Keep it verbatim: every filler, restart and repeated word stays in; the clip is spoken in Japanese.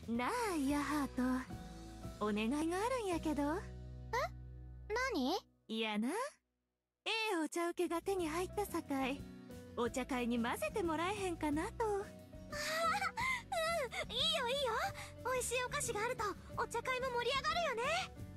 なあ、イヤハート。お願いがあるんやけど。え？ 何？ いやな。ええお茶受けが手に入ったさかい、お茶会に混ぜてもらえへんかなと。 うん、いいよいいよ。美味しいお菓子があるとお茶会も盛り上がるよね。